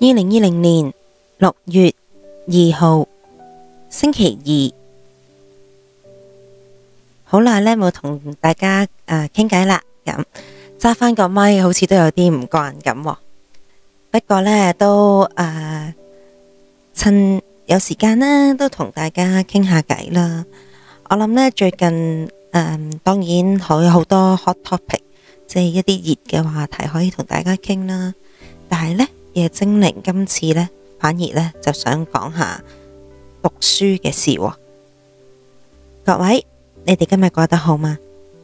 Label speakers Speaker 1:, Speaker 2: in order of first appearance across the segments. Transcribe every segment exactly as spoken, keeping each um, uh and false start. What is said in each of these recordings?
Speaker 1: 二零二零年六月二號星期二，好耐咧冇同大家誒傾偈啦，咁揸翻個咪好似都有啲唔慣咁，不過咧都誒、呃、趁有時間咧都同大家傾下偈啦。我諗咧最近誒、呃、當然可有好多 hot topic， 即係一啲熱嘅話題可以同大家傾啦，但係咧夜精靈今次咧反而咧就想講下讀書嘅事喎。各位，你哋今日過得好嗎？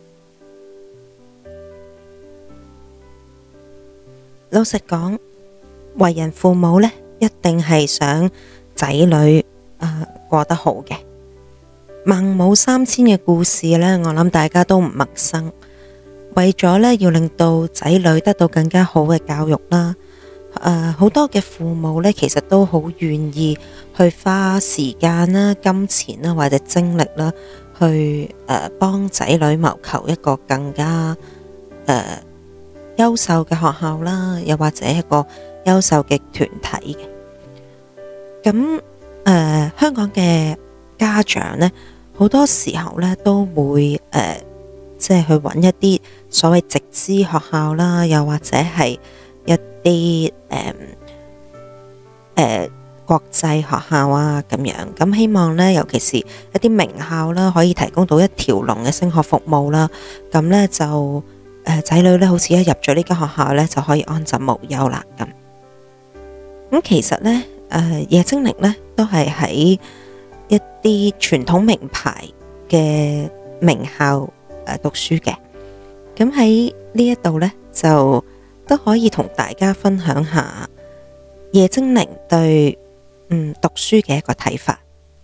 Speaker 1: 老實講，為人父母咧一定係想仔女誒、呃、過得好嘅。孟母三遷嘅故事咧，我諗大家都唔陌生。為咗咧要令到仔女得到更加好嘅教育啦。誒、呃，好多嘅父母咧，其實都好願意去花時間啦、金錢啦或者精力啦，去誒幫仔女謀求一個更加誒優秀嘅學校啦，又或者一個優秀嘅團體嘅。咁誒、呃，香港嘅家長咧，好多時候咧都會誒、呃，即係去揾一啲所謂直資學校啦，又或者係一啲誒誒國際學校啊咁樣，咁希望咧，尤其是一啲名校啦，可以提供到一條龍嘅升學服務啦。咁咧就誒仔、呃、女咧，好似一入咗呢間學校咧，就可以安枕無憂啦。咁咁其實咧，誒、呃、夜精靈咧都係喺一啲傳統名牌嘅名校誒、呃、讀書嘅。咁喺呢一度咧就都可以同大家分享下夜精靈對嗯讀書嘅一個睇法。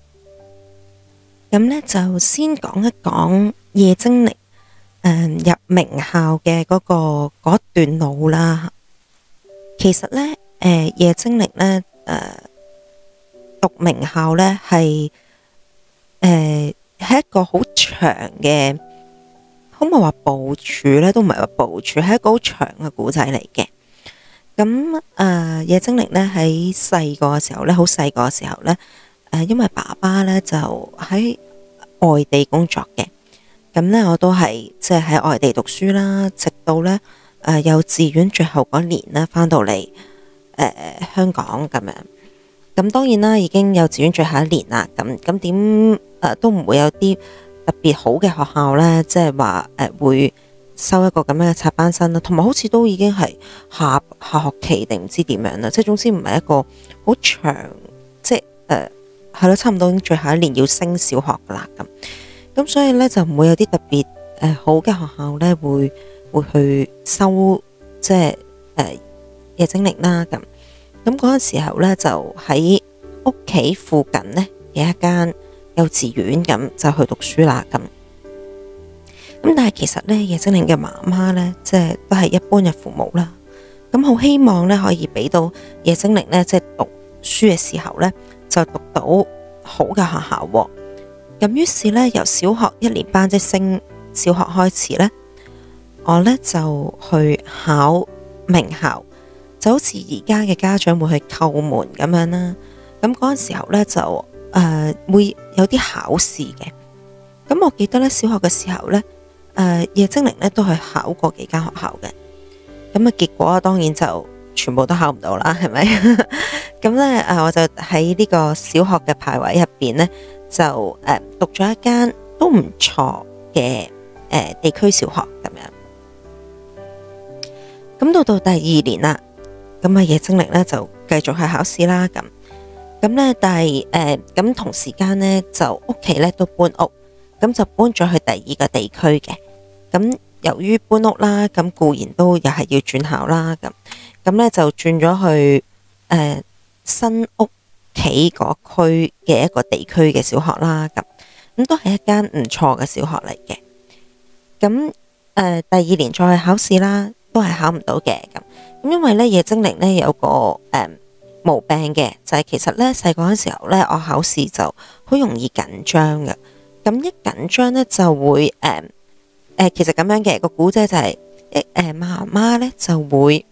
Speaker 1: 咁咧就先講一講夜精靈誒、呃、入名校嘅嗰、那個嗰段路啦。其實咧誒、呃、夜精靈咧誒讀名校咧係誒係一個好長嘅。可唔可以話部署咧？都唔係話部署，係一個好長嘅古仔嚟嘅。咁誒、呃，夜精靈咧喺細個嘅時候咧，好細個嘅時候咧，誒、呃，因為爸爸咧就喺外地工作嘅，咁咧我都係即係喺外地讀書啦，直到咧誒、呃、幼稚園最後嗰年咧翻到嚟誒、呃、香港咁樣。咁當然啦，已經幼稚園最後一年啦，咁咁點誒都唔會有啲特別好嘅學校呢，即係話誒會收一個咁樣嘅插班生啦，同埋好似都已經係下下學期定唔知點樣啦，即係總之唔係一個好長，即係誒係咯，差唔多已經最後一年要升小學噶啦咁，咁所以呢，就唔會有啲特別誒、呃、好嘅學校呢會會去收即係誒夜精靈啦咁，咁嗰陣時候呢，就喺屋企附近呢，有一間幼稚園咁就去讀書啦咁，咁但係其實咧夜精靈嘅媽媽咧，即係都係一般嘅父母啦，咁好希望咧可以俾到夜精靈咧，即係讀書嘅時候咧就讀到好嘅學校喎。咁於是咧由小學一年班即係升小學開始咧，我咧就去考名校，就好似而家嘅家長會去叩門咁樣啦。咁嗰陣時候咧就誒、呃、會有啲考試嘅。咁我記得咧小學嘅時候咧，誒、呃、夜精靈咧都去考過幾間學校嘅。咁啊結果當然就全部都考唔到啦，係咪？咁咧誒我就喺呢個小學嘅排位入邊咧，就誒、呃、讀咗一間都唔錯嘅誒地區小學咁樣。咁到到第二年啦，咁啊夜精靈咧就繼續去考試啦咁。咁咧，但係誒，咁、呃、同時間咧，就屋企咧都搬屋，咁就搬咗去第二個地區嘅。咁由於搬屋啦，咁固然都又係要轉校啦，咁咁咧就轉咗去誒、呃、新屋企嗰區嘅一個地區嘅小學啦，咁咁都係一間唔錯嘅小學嚟嘅。咁誒、呃、第二年再去考試啦，都係考唔到嘅。咁咁因為咧夜精靈咧有個誒。呃毛病嘅就係、是、其實咧細個嗰陣時候咧，我考試就好容易緊張嘅。咁一緊張咧就會誒誒、呃呃，其實咁樣嘅個古仔就係一誒媽媽咧就會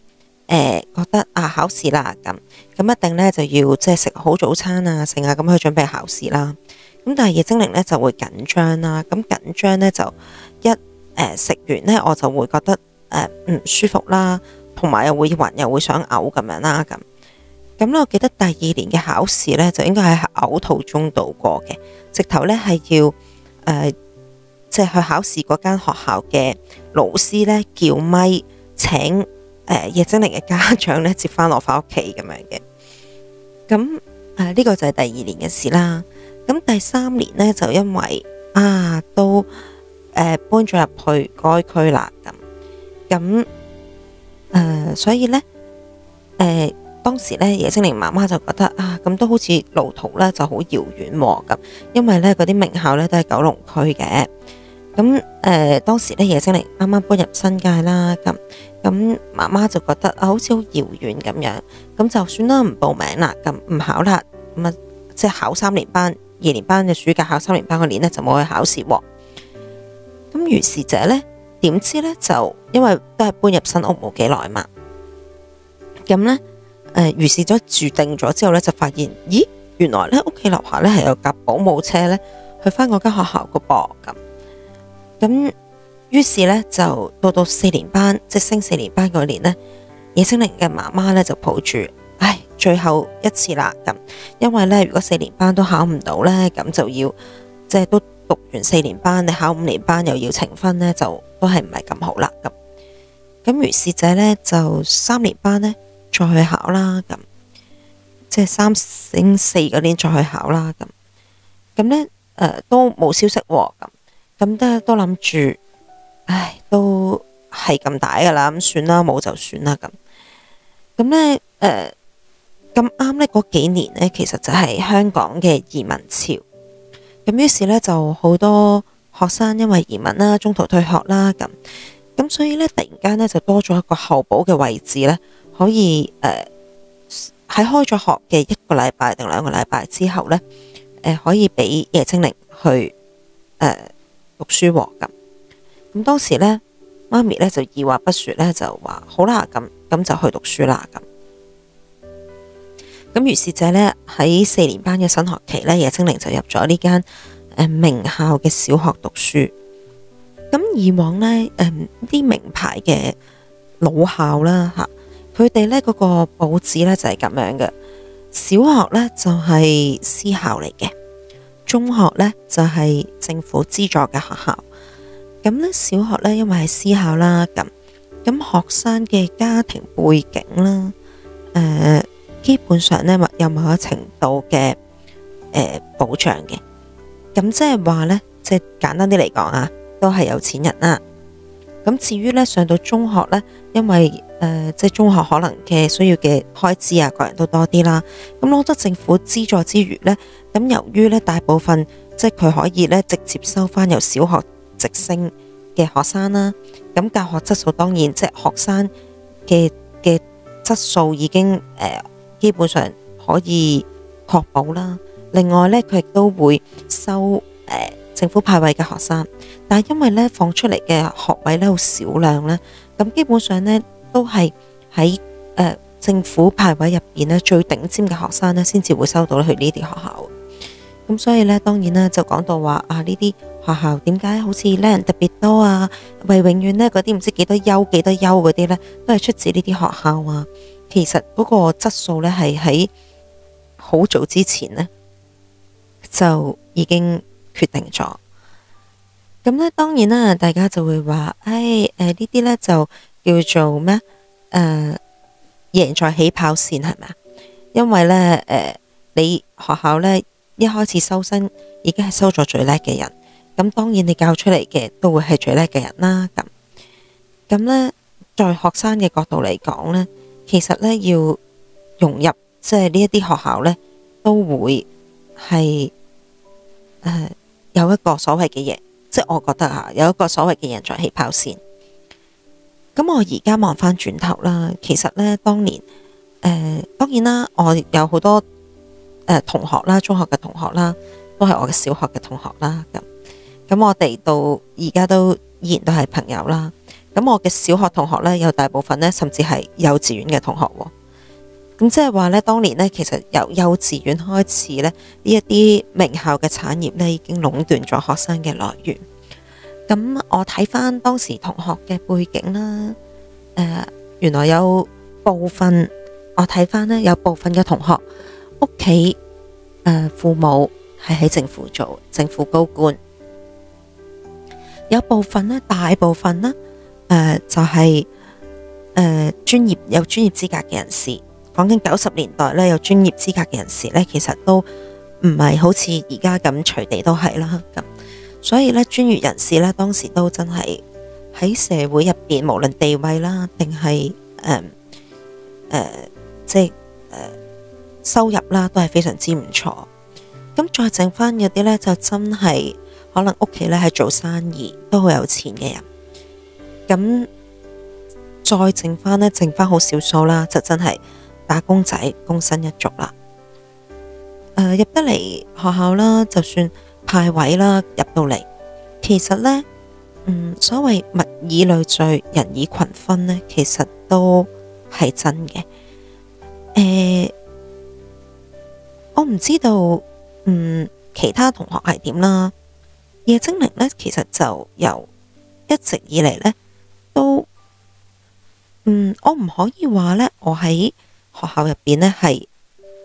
Speaker 1: 誒覺得啊考試啦咁，咁一定咧就要即係食好早餐啊，成日咁去準備考試啦。咁但係夜精靈咧就會緊張啦，咁緊張咧就一誒食完咧我就會覺得誒唔舒服啦，同埋又會暈又會想嘔咁樣啦咁。咁咧我記得第二年嘅考試咧就應該係嘔吐中度過嘅，直頭咧係要誒即係去考試嗰間學校嘅老師咧叫咪請誒夜精靈嘅家長咧接翻我翻屋企咁樣嘅。咁誒呢個就係第二年嘅事啦。咁第三年咧就因為啊都誒、呃、搬咗入去該區啦咁，咁誒、呃、所以咧誒、呃、當時咧夜精靈媽媽就覺得啊咁都好似路途咧就好遙遠喎咁，因為咧嗰啲名校咧都係九龍區嘅。咁誒、呃、當時咧夜精靈啱啱搬入新界啦咁，咁媽媽就覺得啊好似好遙遠咁樣，咁就算啦唔報名啦，咁唔考啦，咁啊即係考三年班。二年班嘅暑假考三年班嗰年咧就冇去考試喎。咁於是者咧，點知咧就因為都係搬入新屋冇幾耐嘛，咁咧誒於是咗住定咗之後咧就發現，咦原來咧屋企樓下咧係有架保姆車咧去翻嗰間學校個噃咁。咁於是咧就到到四年班，即係升四年班嗰年咧，夜精靈嘅媽媽咧就抱住，唉最後一次啦咁，因為咧如果四年班都考唔到咧，咁就要即係都讀完四年班，你考五年班又要呈分咧，就都係唔係咁好啦咁。咁於是者咧就三年班咧再去考啦咁，即係三升四嗰年再去考啦咁。咁咧誒都冇消息喎咁，咁都都諗住，唉都係咁大噶啦，咁算啦，冇就算啦咁。咁咧誒。咁啱咧嗰幾年咧，其實就係香港嘅移民潮，咁於是咧就好多學生因為移民啦，中途退學啦咁，咁所以咧突然間咧就多咗一個候補嘅位置咧，可以誒喺、呃、開咗學嘅一個禮拜定兩個禮拜之後咧，誒、呃、可以俾夜精靈去誒、呃、讀書喎咁。咁當時咧媽咪咧就二話不說咧就話好啦，咁咁就去讀書啦咁。咁於是者咧喺四年班嘅新學期咧，夜精靈就入咗呢間誒名校嘅小學讀書。咁以往咧誒啲名牌嘅老校啦嚇，佢哋咧嗰個佈置咧就係咁樣嘅。小學咧就係私校嚟嘅，中學咧就係政府資助嘅學校。咁咧小學咧因為係私校啦，咁咁學生嘅家庭背景啦，誒、呃。基本上咧，有某一程度嘅誒、呃、保障嘅，咁即係話咧，即係簡單啲嚟講啊，都係有錢人啦。咁至於咧上到中學咧，因為誒、呃、即係中學可能嘅需要嘅開支啊，個人都多啲啦。咁攞得政府資助之餘咧，咁由於咧大部分即係佢可以咧直接收翻由小學直升嘅學生啦，咁教學質素當然即係學生嘅嘅質素已經誒。呃基本上可以確保啦。另外咧，佢亦都會收誒、呃、政府派位嘅學生，但係因為咧放出嚟嘅學位咧好少量咧，咁基本上咧都係喺誒政府派位入邊咧最頂尖嘅學生咧先至會收到去呢啲學校。咁所以咧，當然咧就講到話啊，呢啲學校點解好似咧人特別多啊？為永遠咧嗰啲唔知幾多優幾多優嗰啲咧，都係出自呢啲學校啊。其實嗰個質素咧係喺好早之前咧就已經決定咗。咁咧當然啦，大家就會話，唉，誒呢啲咧就叫做咩？誒、呃、贏在起跑線係咪啊？因為咧誒、呃、你學校咧一開始收生已經係收咗最叻嘅人，咁當然你教出嚟嘅都會係最叻嘅人啦。咁咁咧，在學生嘅角度嚟講咧。其實咧要融入即係呢一啲學校咧，都會係誒、呃、有一個所謂嘅嘢，即係我覺得嚇有一個所謂嘅贏在起跑線。咁我而家望翻轉頭啦，其實咧當年誒、呃、當然啦，我有好多誒、呃、同學啦，中學嘅同學啦，都係我嘅小學嘅同學啦。咁咁我哋到而家都依然都係朋友啦。咁咁我嘅小學同學呢，有大部分呢，甚至係幼稚園嘅同學喎。咁即係話呢，當年呢，其實由幼稚園開始呢，呢一啲名校嘅產業呢，已經壟斷咗學生嘅來源。咁我睇翻當時同學嘅背景啦，誒，原來有部分我睇翻呢，有部分嘅同學屋企誒父母係喺政府做政府高官，有部分呢，大部分呢，誒、呃、就係誒專業有專業資格嘅人士。講緊九十年代呢，有專業資格嘅人士呢，其實都唔係好似而家咁隨地都係啦。咁所以呢，專業人士呢，當時都真係喺社會入邊，無論地位啦，定係誒誒即係誒、呃、收入啦，都係非常之唔錯。咁再剩翻嗰啲呢，就真係可能屋企呢係做生意，都好有錢嘅人。咁再剩翻呢，剩翻好少數啦，就真係打工仔，工薪一族啦。誒、呃，入得嚟學校啦，就算派位啦，入到嚟，其實呢，嗯，所謂物以類聚，人以群分呢，其實都係真嘅。誒、呃，我唔知道。嗯，其他同學係點啦？夜精靈呢，其實就由一直以嚟呢，都，嗯，我唔可以話呢，我喺學校入邊呢係，誒、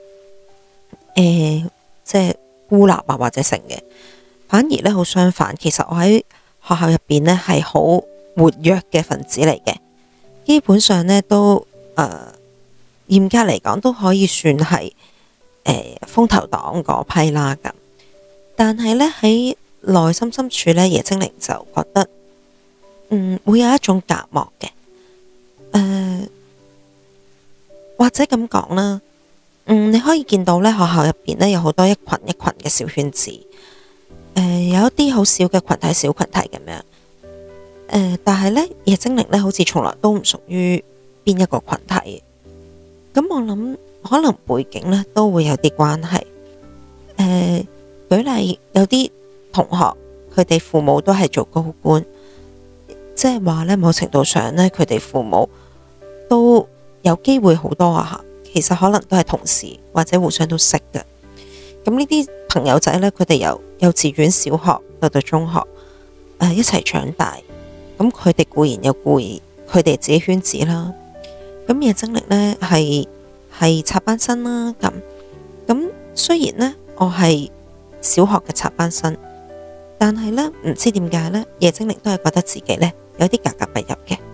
Speaker 1: 呃，即係孤立啊或者成嘅，反而呢好相反。其實我喺學校入邊呢係好活躍嘅分子嚟嘅，基本上呢都，誒、呃，嚴格嚟講都可以算係。誒、呃，風頭黨嗰批啦咁，但係呢，喺內心深處呢，夜精靈就覺得，嗯，會有一種隔膜嘅，誒、呃，或者咁講啦，嗯，你可以見到呢，學校入邊呢，有好多一群一群嘅小圈子，誒、呃，有一啲好小嘅群體小群體咁樣，誒、呃，但係呢，夜精靈呢，好似從來都唔屬於邊一個群體，咁我諗。可能背景咧都會有啲關係。誒、呃，舉例有啲同學佢哋父母都係做高官，即係話咧某程度上咧佢哋父母都有機會好多啊。其實可能都係同事或者互相都識嘅。咁呢啲朋友仔咧，佢哋由幼稚園、小學到到中學，誒、呃、一齊長大。咁佢哋固然有固然佢哋自己圈子啦。咁夜精靈咧係。係插班生啦，咁咁雖然呢，我係小學嘅插班生，但係呢，唔知點解呢，夜精靈都係覺得自己呢有啲格格不入嘅。誒、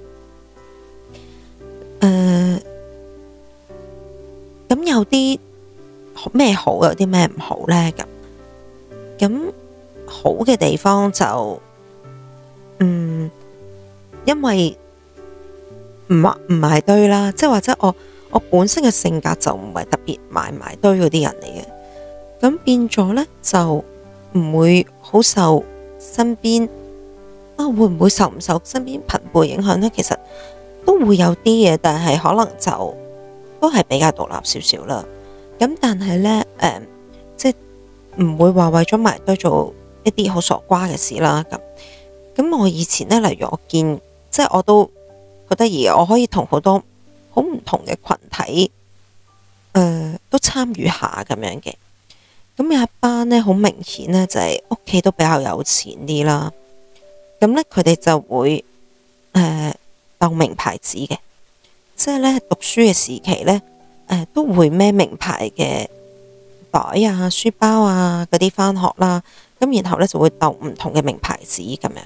Speaker 1: 呃，咁有啲咩好，有啲咩唔好呢？咁咁好嘅地方就，嗯，因為唔埋唔埋堆啦，即係或者我。我本身嘅性格就唔係特別埋埋堆嗰啲人嚟嘅，咁變咗呢，就唔會好受身邊啊，會唔會受唔受身邊朋輩影響呢？其實都會有啲嘢，但係可能就都係比較獨立少少啦。咁但係呢，誒、呃，即係唔會話為咗埋堆做一啲好傻瓜嘅事啦。咁咁我以前呢，例如我見，即係我都覺得而我可以同好多。好唔同嘅群體，誒、呃，都參與下咁樣嘅。咁有一班呢，好明顯呢，就係屋企都比較有錢啲啦。咁呢，佢哋就會誒鬥名牌子嘅，即係呢，讀書嘅時期呢，誒、呃、都會孭名牌嘅袋啊、書包啊嗰啲返學啦。咁然後呢，就會鬥唔同嘅名牌子咁樣。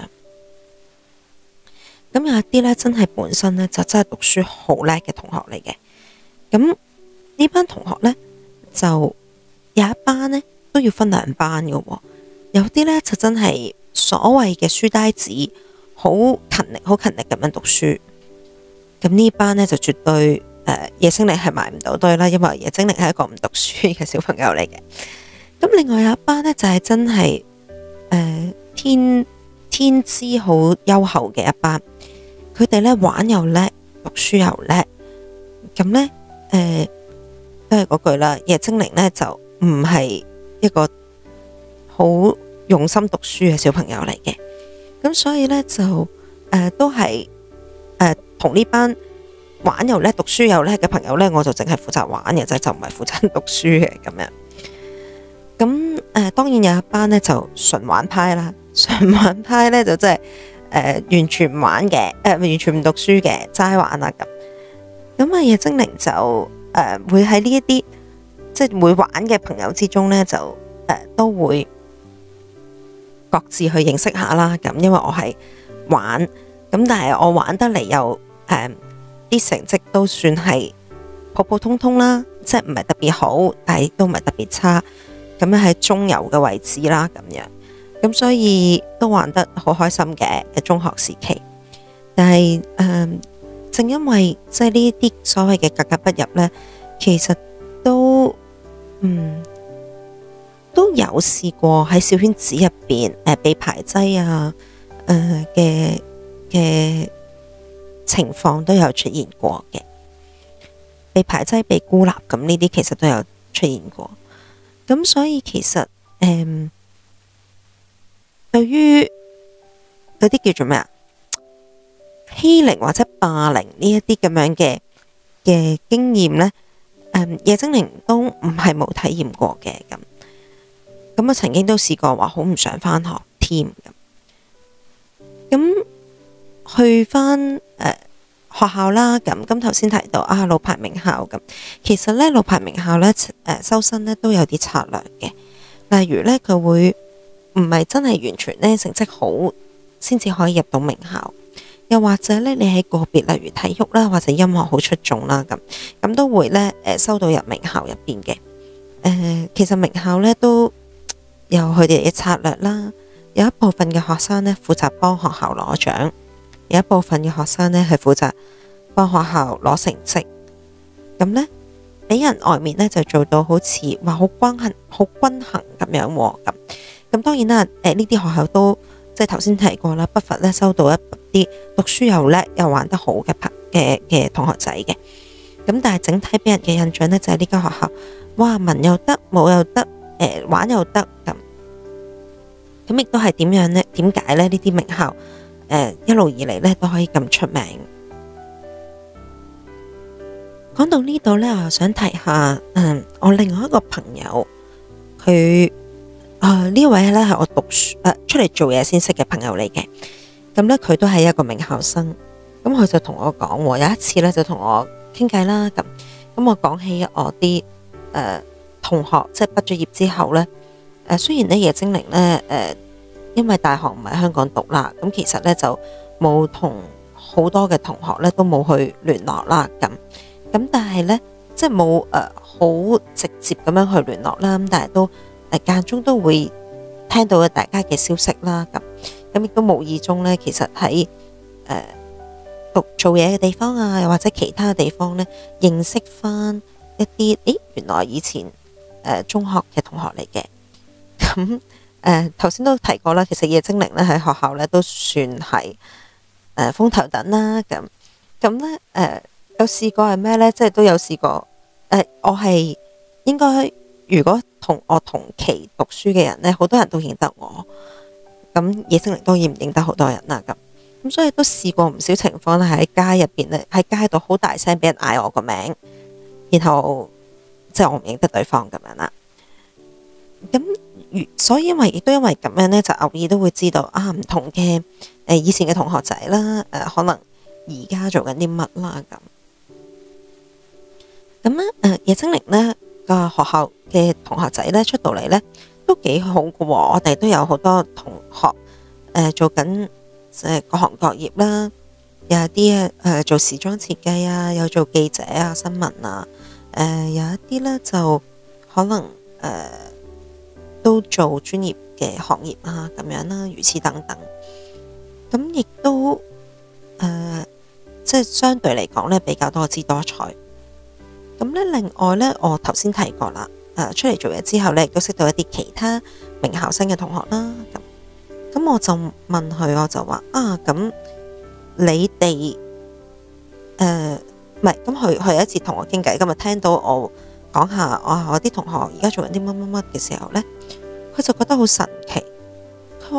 Speaker 1: 咁有一啲咧，真係本身咧就真係讀書好叻嘅同學嚟嘅。咁呢班同學咧，就有一班咧都要分兩班嘅喎。有啲咧就真係所謂嘅書呆子，好勤力、好勤力咁樣讀書。咁呢班咧就絕對誒夜精靈係埋唔到堆啦，因為夜精靈係一個唔讀書嘅小朋友嚟嘅。咁另外有一班咧就係真係誒天天資好優厚嘅一班。佢哋咧玩又叻，讀書又叻，咁咧誒都係嗰句啦。夜精靈咧就唔係一個好用心讀書嘅小朋友嚟嘅，咁所以咧就誒都係誒同呢班玩又叻、讀書又叻嘅朋友咧，我就淨係負責玩嘅啫，就唔係負責讀書嘅咁樣。咁誒、呃、當然有一班咧就純玩派啦，純玩派咧就真係誒完全唔玩嘅，誒、呃、完全唔讀書嘅，齋玩啊咁。咁啊夜精靈就誒、呃、會喺呢一啲即係會玩嘅朋友之中咧，就誒、呃、都會各自去認識下啦。咁因為我係玩，咁但係我玩得嚟又誒啲成績都算係普普通通啦，即係唔係特別好，但係都唔係特別差。咁樣喺中游嘅位置啦，咁樣，咁所以都玩得好開心嘅嘅中學時期。但係誒、呃，正因為即係呢啲所謂嘅格格不入咧，其實都嗯都有試過喺小圈子入邊誒被排擠啊誒嘅嘅情況都有出現過嘅，被排擠、被孤立咁呢啲其實都有出現過。咁所以其實誒、嗯，對於嗰啲叫做咩啊，欺凌或者霸凌呢一啲咁樣嘅嘅經驗咧，誒、嗯，夜精靈都唔係冇體驗過嘅咁。咁啊，曾經都試過話好唔想返學添咁。咁去返誒、呃、學校啦，咁咁頭先提到啊，老牌名校咁，其實咧老牌名校咧誒、呃、收生咧都有啲策略嘅，例如咧佢會唔係真係完全咧成績好先至可以入到名校，又或者咧你喺個別例如體育啦或者音樂好出眾啦咁，咁都會咧誒、呃、收到入名校入邊嘅。誒、呃、其實名校咧都有佢哋嘅策略啦，有一部分嘅學生咧負責幫學校攞獎。有一部分嘅學生咧係負責幫學校攞成績，咁呢，俾人外面咧就做到好似話好均衡、好均衡咁樣喎。咁咁當然啦，誒呢啲學校都即係頭先提過啦，不乏咧收到一啲讀書又叻又玩得好嘅朋嘅嘅同學仔嘅。咁但係整體俾人嘅印象咧就係呢間學校，哇文又得，武又得，誒、呃、玩又得咁。咁亦都係點樣呢？點解咧？呢啲名校？誒、呃、一路以嚟咧都可以咁出名。講到呢度咧，我又想提下，嗯，我另外一個朋友，佢啊呢位咧係我讀書誒、呃、出嚟做嘢先識嘅朋友嚟嘅。咁咧佢都係一個名校生。咁佢就同我講，有一次咧就同我傾偈啦。咁咁我講起我啲誒、呃、同學，即係畢咗業之後咧，誒、呃、雖然咧夜精靈咧誒。呃因為大學唔喺香港讀啦，咁其實咧就冇同好多嘅同學咧都冇去聯絡啦，咁咁但係咧即係冇誒好直接咁樣去聯絡啦，咁但係都誒間中都會聽到大家嘅消息啦，咁咁亦都無意中咧，其實喺誒、呃、讀做嘢嘅地方啊，又或者其他嘅地方咧，認識翻一啲誒原來以前誒、呃、中學嘅同學嚟嘅，咁。誒頭先都提過啦，其實夜精靈咧喺學校咧都算係誒、呃、風頭躉啦，咁咁咧誒有試過係咩咧？即係都有試過誒、呃，我係應該如果同我同期讀書嘅人咧，好多人都認得我，咁夜精靈當然唔認得好多人啦，咁咁所以都試過唔少情況咧，喺街入邊咧，喺街度好大聲俾人嗌我個名，然後即係我唔認得對方咁樣啦，咁。所以因為亦都因為咁樣咧，就偶爾都會知道啊唔同嘅誒、呃、以前嘅同學仔啦，誒、呃、可能而家做緊啲乜啦咁。咁咧誒夜精靈咧個學校嘅同學仔咧出到嚟咧都幾好㗎喎，我哋都有好多同學誒、呃、做緊誒各行各業啦，有啲誒、呃、做時裝設計啊，有做記者啊、新聞啊，誒、呃、有一啲咧就可能誒。呃都做專業嘅行業啊，咁樣啦，如此等等。咁亦都誒、呃，即係相對嚟講咧，比較多姿多彩。咁咧，另外咧，我頭先提過啦，誒、呃，出嚟做嘢之後咧，亦都識到一啲其他名校生嘅同學啦。咁，咁我就問佢，我就話啊，咁你哋誒，唔係，咁佢佢有一次同我傾偈，今日聽到我講下我我啲同學而家做緊啲乜乜乜嘅時候咧。佢就覺得好神奇，佢話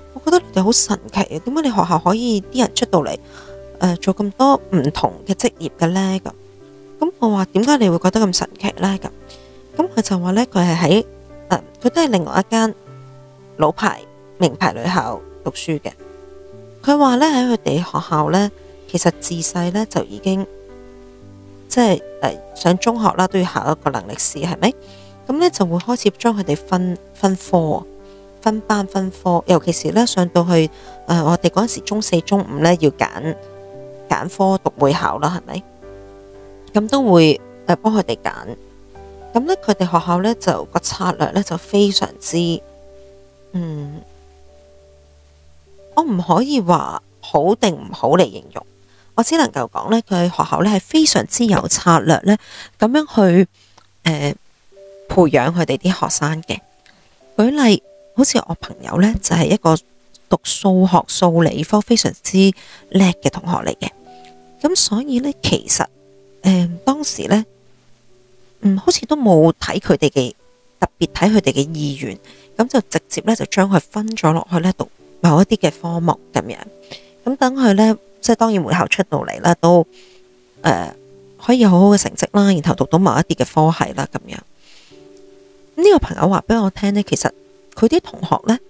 Speaker 1: 我覺得你哋好神奇啊！點解你學校可以啲人出到嚟誒做咁多唔同嘅職業嘅呢？咁咁我話點解你會覺得咁神奇呢？咁咁佢就話呢，佢係喺誒佢都係另外一間老牌名牌女校讀書嘅。佢話呢，喺佢哋學校呢，其實自細呢就已經即係誒上中學啦，都要考一個能力試，係咪？咁呢就會開始將佢哋分分科。分班分科，尤其是咧上到去誒、呃，我哋嗰陣時中四、中五咧要揀揀科讀會考啦，係咪？咁都會誒幫佢哋揀。咁咧佢哋學校咧就個策略咧就非常之，嗯，我唔可以話好定唔好嚟形容，我只能夠講咧佢學校咧係非常之有策略咧，咁樣去誒、呃、培養佢哋啲學生嘅。舉例。好似我朋友呢，就係一個讀數學、數理科非常之叻嘅同學嚟嘅，咁所以呢，其實誒、呃、當時呢，嗯，好似都冇睇佢哋嘅特別睇佢哋嘅意願，咁就直接呢，就將佢分咗落去呢讀某一啲嘅科目咁樣，咁等佢呢，即係當然會考出到嚟啦，都誒、呃、可以有好好嘅成績啦，然後讀到某一啲嘅科系啦咁樣。呢、這個朋友話俾我聽呢，其實。佢啲同學呢，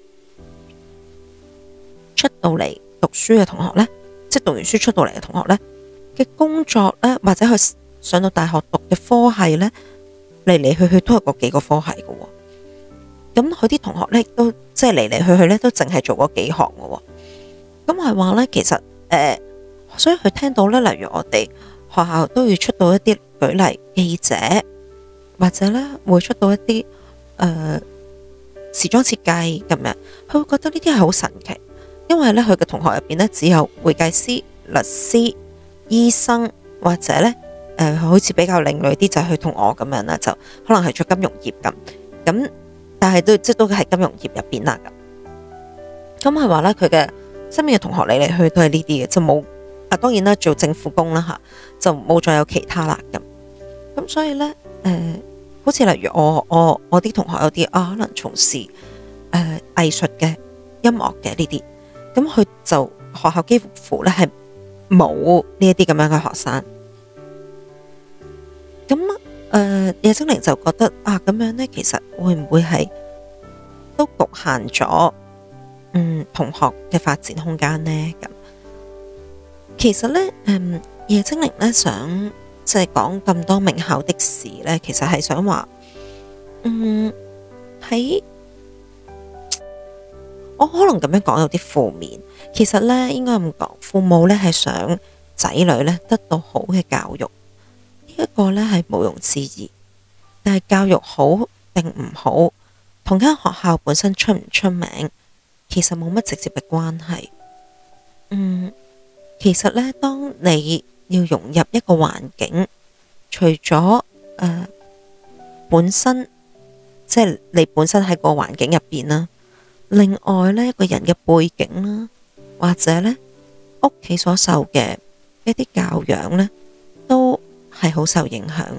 Speaker 1: 出到嚟讀書嘅同學呢，即係讀完書出到嚟嘅同學呢，嘅工作呢，或者佢上到大學讀嘅科系呢，嚟嚟去去都係嗰幾個科系嘅喎。咁佢啲同學呢，都即係嚟嚟去去呢，都淨係做嗰幾行嘅喎。咁係話呢，其實誒、呃，所以佢聽到呢，例如我哋學校都要出到一啲舉例記者，或者呢會出到一啲誒。呃時裝設計咁樣，佢會覺得呢啲係好神奇，因為咧佢嘅同學入邊咧只有會計師、律師、醫生或者咧誒、呃，好似比較另類啲就係佢同我咁樣啦，就可能係做金融業咁，咁但係都即係都係金融業入邊啦咁。咁係話咧，佢嘅身邊嘅同學嚟嚟去去都係呢啲嘅，就冇啊。當然啦，做政府工啦吓，就冇再有其他啦咁。咁所以咧誒。呃好似例如我我我啲同學有啲啊，可能從事誒藝術嘅、音樂嘅呢啲，咁佢就學校幾乎咧係冇呢一啲咁樣嘅學生。咁誒葉精靈就覺得啊，咁樣咧其實會唔會係都局限咗嗯同學嘅發展空間呢？咁其實咧誒葉精靈咧想。即係講咁多名校的事呢，其實係想話，嗯，喺我可能咁樣講有啲負面。其實呢，應該咁講，父母呢係想仔女呢得到好嘅教育，呢一個呢係毋庸置疑。但係教育好定唔好，同間學校本身出唔出名，其實冇乜直接嘅關係。嗯，其實呢，當你要融入一個環境，除咗誒、呃、本身即係你本身喺個環境入邊啦，另外呢一個人嘅背景啦，或者呢屋企所受嘅一啲教養呢，都係好受影響。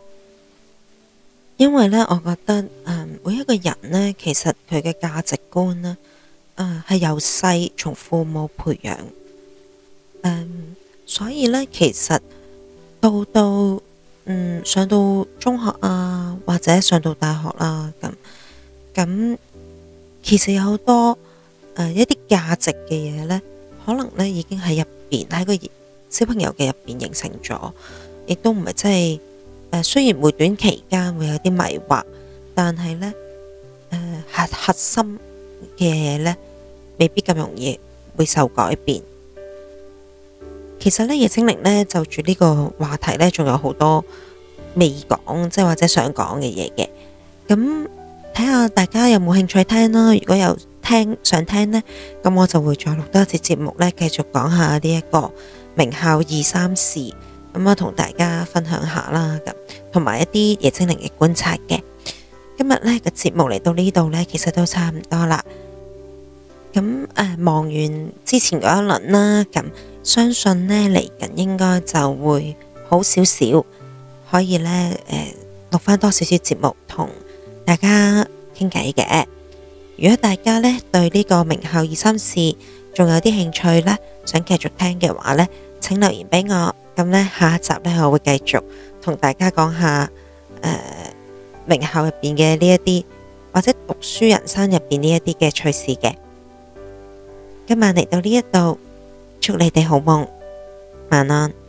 Speaker 1: 因為呢，我覺得誒、呃、每一個人呢，其實佢嘅價值觀呢，誒係由細從父母培養，誒、呃。所以咧，其實到到嗯上到中學啊，或者上到大學啦，咁咁其實有好多誒、呃、一啲價值嘅嘢咧，可能咧已經喺入邊喺個小朋友嘅入邊形成咗，亦都唔係真係誒。雖然會短期間會有啲迷惑，但係咧誒核核心嘅嘢咧，未必咁容易會受改變。其實咧，葉精靈咧就住呢個話題咧，仲有好多未講，即係或者想講嘅嘢嘅。咁睇下大家有冇興趣聽啦。如果有聽想聽呢，咁我就會再錄多一次節目咧，繼續講下呢一個名校二三事，咁啊同大家分享下啦。咁同埋一啲葉精靈嘅觀察嘅。今日咧個節目嚟到呢度咧，其實都差唔多啦。咁誒、呃，忙完之前嗰一輪啦，咁。相信呢嚟緊應該就會好少少，可以呢誒錄翻多少少節目同大家傾偈嘅。 如果大家呢對呢個名校二三事仲有啲興趣呢，想繼續聽嘅話呢，請留言俾我。咁呢，下一集呢，我會繼續同大家講下誒、呃、名校入邊嘅呢一啲，或者讀書人生入邊呢一啲嘅趣事嘅。今晚嚟到呢一度，祝你哋好夢，晚安。